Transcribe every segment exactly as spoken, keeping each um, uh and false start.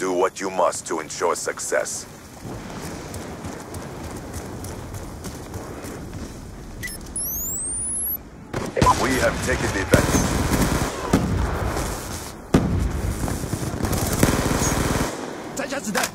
Do what you must to ensure success. We have taken the advantage. 摘下子弹。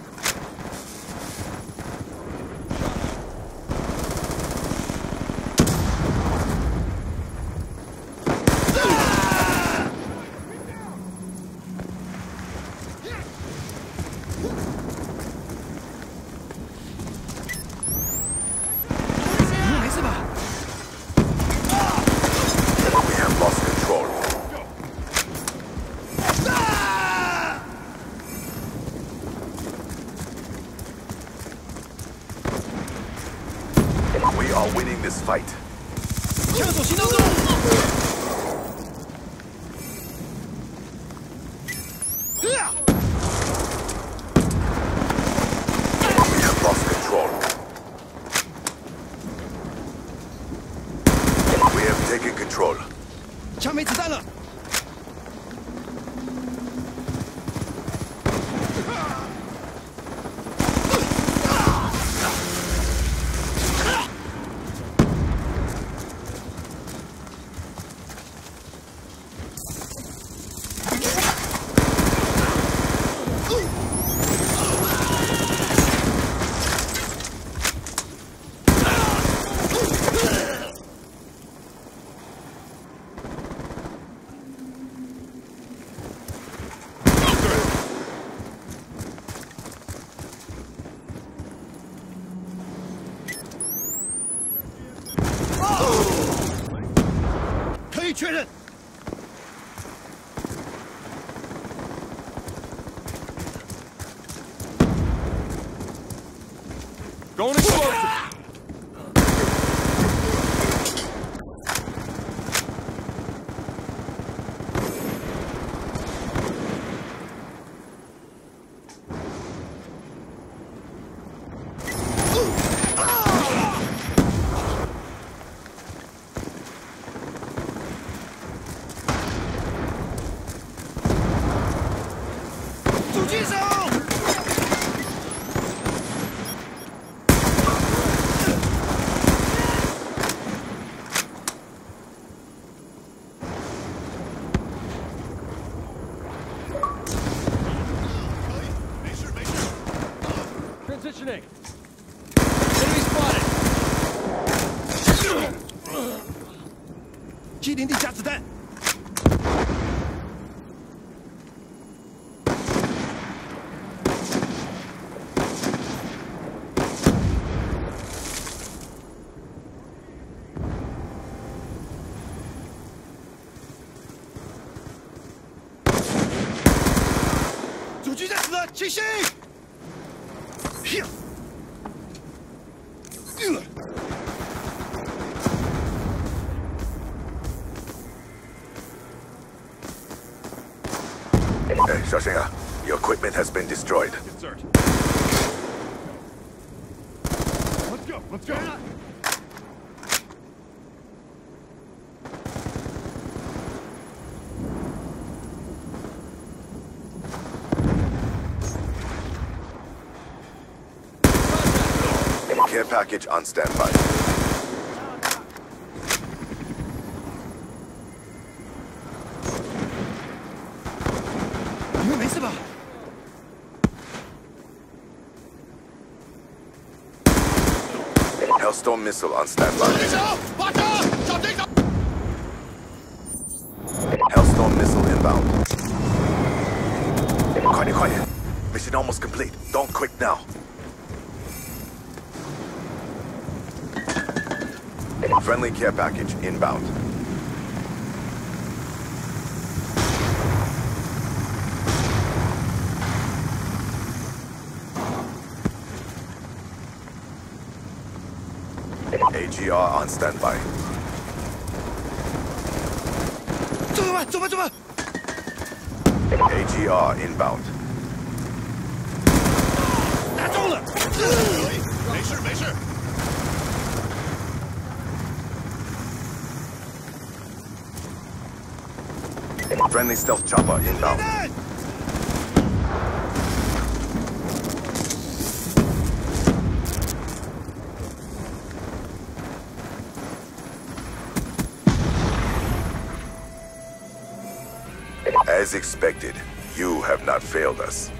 We are winning this fight. 枪手行动中。 We have lost control. We have taken control. 枪没子弹了。 可以确认。Going explosive. 狙击手！ Transitioning. Enemy spotted. 机林地加子弹。 主狙在此，清醒！ Hey, 小心啊 Your equipment has been destroyed. Insert. Let's go. Let's go. Care package on standby. 你们没事吧？ Hellstorm missile on standby. 敌手，发射！小敌手！ Hellstorm missile inbound. 快点，快点 Mission almost complete. Don't quit now. Friendly care package inbound. A G R on standby. 走吧，走吧，走吧。 A G R inbound. 打中了。没事，没事。 Friendly stealth chopper inbound. As expected, you have not failed us.